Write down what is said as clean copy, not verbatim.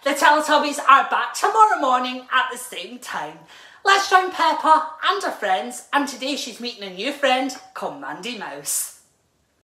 The Teletubbies are back tomorrow morning at the same time. Let's join Peppa and her friends, and today she's meeting a new friend called Mandy Mouse.